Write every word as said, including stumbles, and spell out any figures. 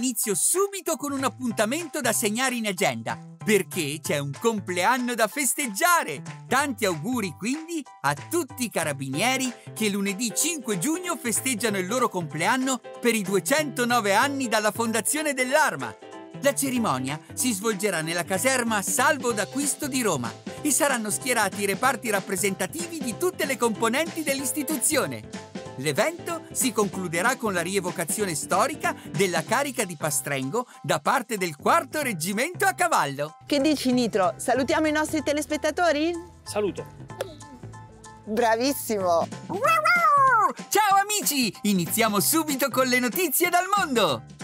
inizio subito con un appuntamento da segnare in agenda, perché c'è un compleanno da festeggiare! Tanti auguri quindi a tutti i carabinieri che lunedì cinque giugno festeggiano il loro compleanno per i duecentonove anni dalla fondazione dell'Arma. La cerimonia si svolgerà nella caserma Salvo d'Acquisto di Roma e saranno schierati i reparti rappresentativi di tutte le componenti dell'istituzione. L'evento si concluderà con la rievocazione storica della carica di Pastrengo da parte del quarto reggimento a cavallo. Che dici, Nitro? Salutiamo i nostri telespettatori? Saluto. Bravissimo! Ciao amici! Iniziamo subito con le notizie dal mondo!